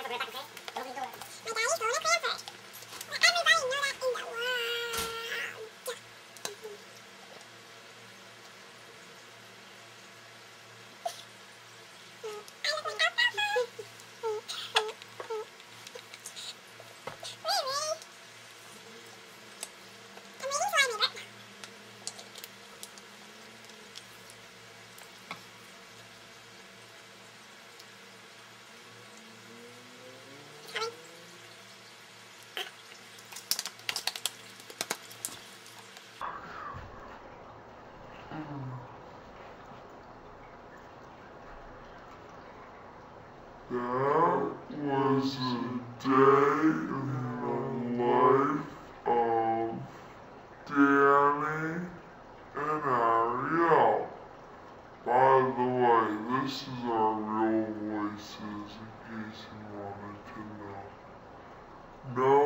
That was a day in the life of Danny and Ariel. By the way, this is our real voices in case you wanted to know. No